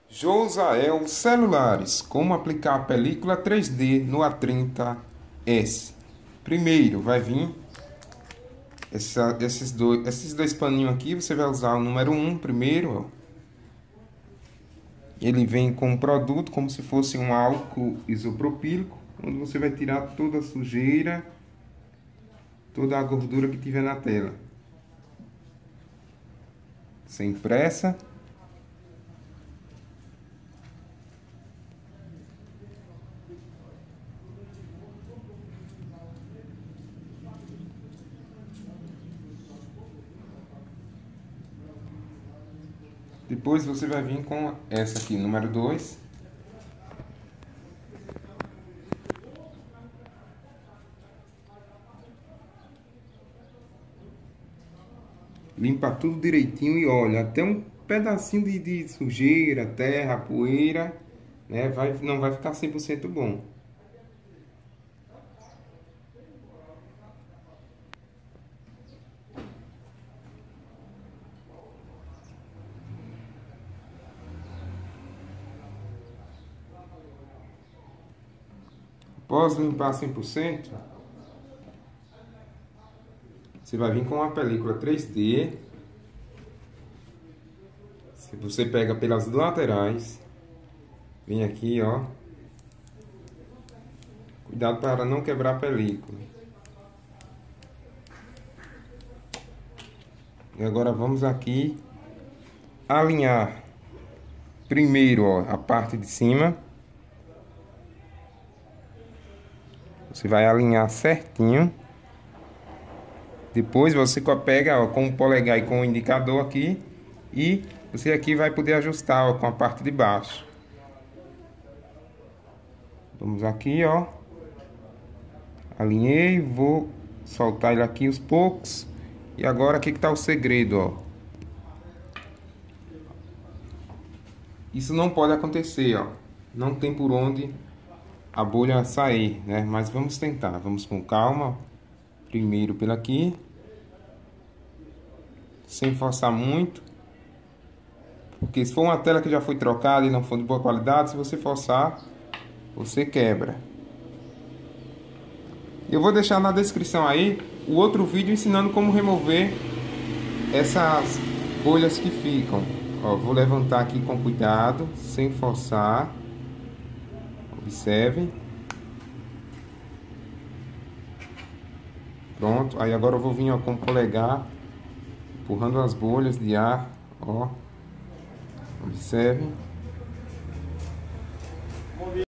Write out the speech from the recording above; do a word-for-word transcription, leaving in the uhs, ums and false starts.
Josael Celulares, como aplicar a película três D no A trinta S. Primeiro vai vir essa, esses, dois, esses dois paninhos aqui, você vai usar o número um primeiro. Ó. Ele vem com um produto como se fosse um álcool isopropílico, onde você vai tirar toda a sujeira, toda a gordura que tiver na tela. Sem pressa. Depois você vai vir com essa aqui, número dois. Limpa tudo direitinho e olha, até um pedacinho de, de sujeira, terra, poeira, né? Vai, não vai ficar cem por cento bom. Após limpar cem por cento, você vai vir com uma película três D. Se você pega pelas laterais, vem aqui, ó. Cuidado para não quebrar a película. E agora vamos aqui alinhar primeiro, ó, a parte de cima. Você vai alinhar certinho. Depois você pega, ó, com o polegar e com o indicador aqui. E você aqui vai poder ajustar, ó, com a parte de baixo. Vamos aqui, ó. Alinhei, vou soltar ele aqui aos poucos. E agora aqui que tá o segredo, ó. Isso não pode acontecer, ó. Não tem por onde a bolha sair, né? Mas vamos tentar, vamos com calma. Primeiro pela aqui, sem forçar muito, porque se for uma tela que já foi trocada e não for de boa qualidade, se você forçar, você quebra. Eu vou deixar na descrição aí o outro vídeo ensinando como remover essas bolhas que ficam. Ó, vou levantar aqui com cuidado, sem forçar. Observe. Pronto. Aí agora eu vou vir, ó, com o polegar, empurrando as bolhas de ar. Ó. Observe.